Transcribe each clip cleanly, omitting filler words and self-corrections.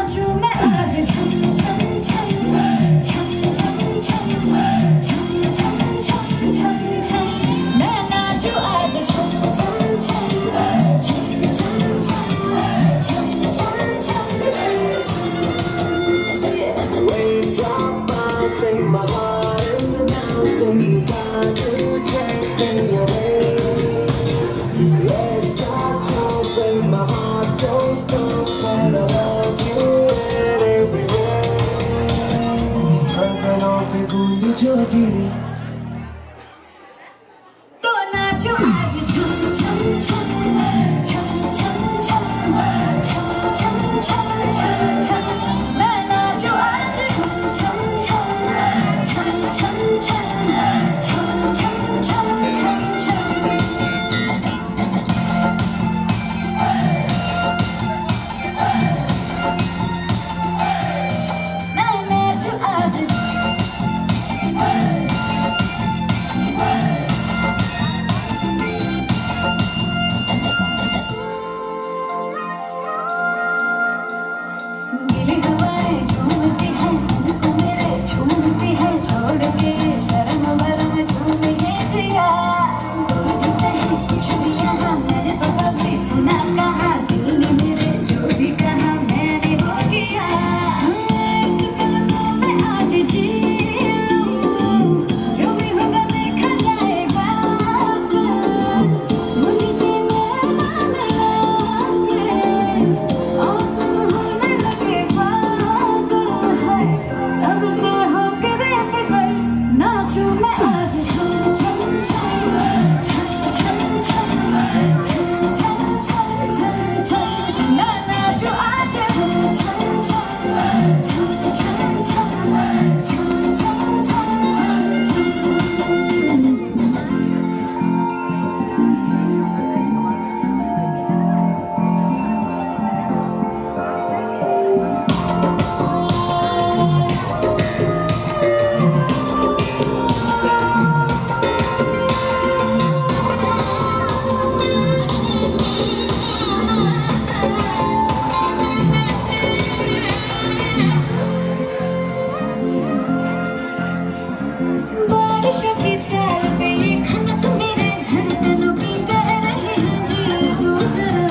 नाचूं मैं आज छम छम छम छम छम छम छम छम छम छम छम मैं नाचूं आज छम छम छम छम छम छम छम छम छम छम छम Raindrop bouncing, my heart is announcing you got to take me away. Let's start jumping, my heart goes pump when I love you in every way. Kankanon pe boondi jo giri, तो नाचो आज छम छम छम छम छम छम छम छम छम छम छम मैं नाचो आज छम छम छम छम छम छम छम छम छम छम छम मैं नाचो आज गीली हवाएं झूमती हैं मन को मेरे झूमती हैं छोड़ के शर्म वरम झूम ये जिया कोई भी कहे कुछ भी यहाँ मैंने तो कभी सुना कहा दिल ने मेरे जो भी कहा मैंने वो किया इस कलमों में आज जी लूं जो भी होगा देखा जाएगा मुझसे मेरा मिला के औसम होने लगे पागल है सबसे होके बेफिक्र नाचूं मैं आज छम छम छम छम छम छम छम छम छम छम छम मैं नाचूं आज छम छम छम छम छम छम छम छम छम छम छम बारिशों की ताल पे ये खनक मेरे धड़कनों की कह रही है जी दूसरा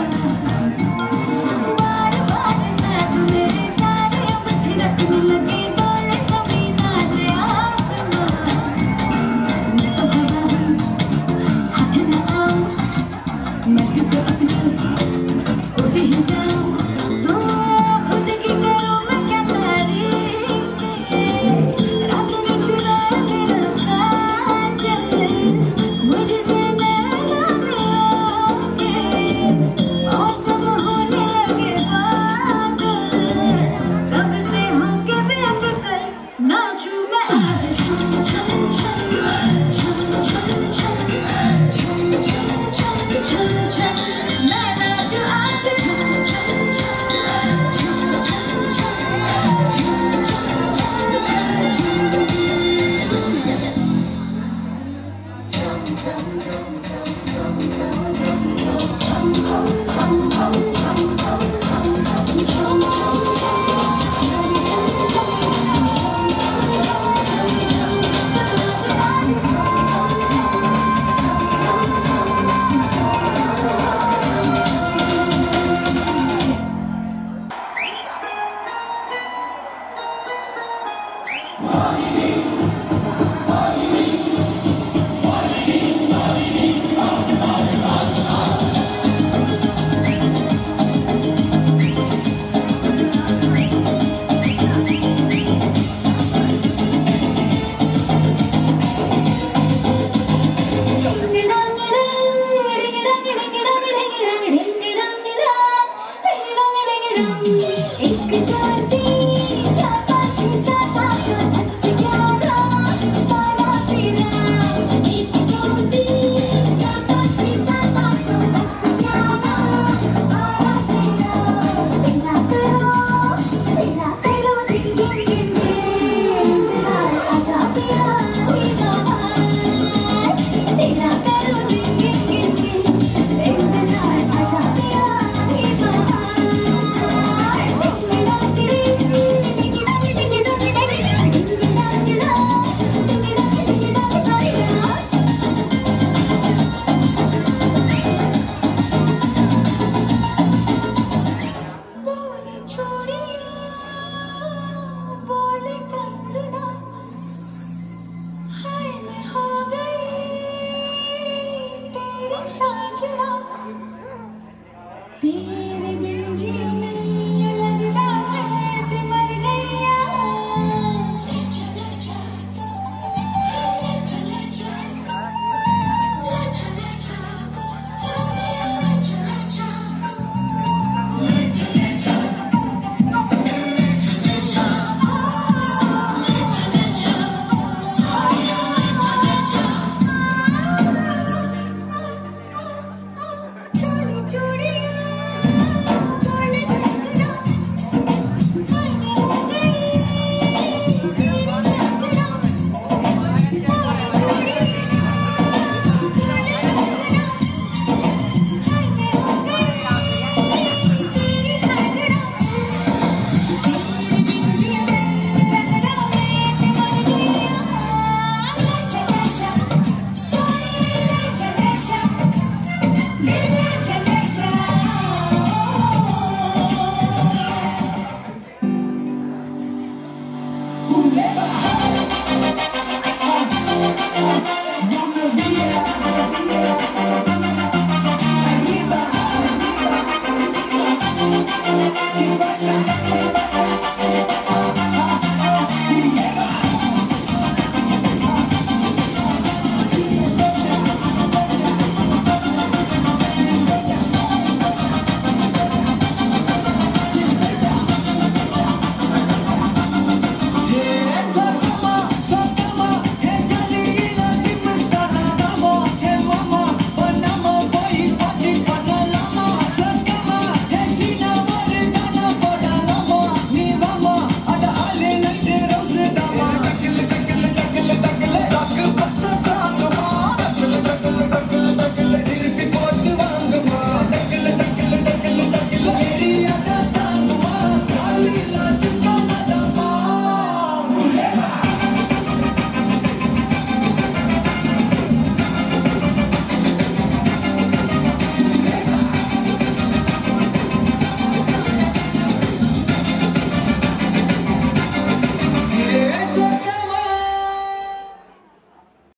बार बार साथ मेरे सारे अब थिरकने लगे डोले सभी नाचे आसमां मैं तो हवा हूँ हाथ न आऊं मर्जी से अपनी उड़ती ही जाऊं खुद की करूं मैं क्या तारीफ रात ने चुराया मेरा काजल मुझसे नैना मिला के मौसम होने लगे पागल सबसे होके बेफिक्र नाचूं मैं आज छम छम छम छम छम छम छम छम छम छम छम मैं नाचूं आज छम छम छम छम छम छम छम छम छम छम Money